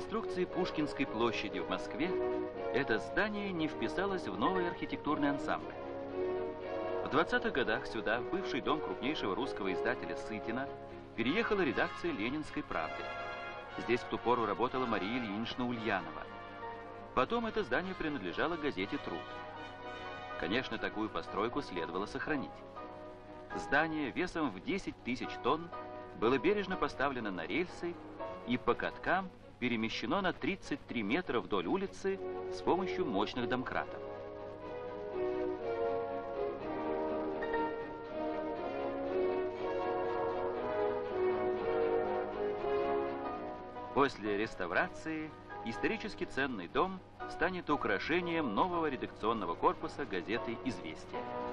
реконструкции Пушкинской площади в Москве это здание не вписалось в новый архитектурный ансамбль. В 20-х годах сюда, в бывший дом крупнейшего русского издателя Сытина, переехала редакция «Ленинской правды». Здесь в ту пору работала Мария Ильинична Ульянова. Потом это здание принадлежало газете «Труд». Конечно, такую постройку следовало сохранить. Здание весом в 10 тысяч тонн было бережно поставлено на рельсы и по каткам перемещено на 33 метра вдоль улицы с помощью мощных домкратов. После реставрации исторически ценный дом станет украшением нового редакционного корпуса газеты «Известия».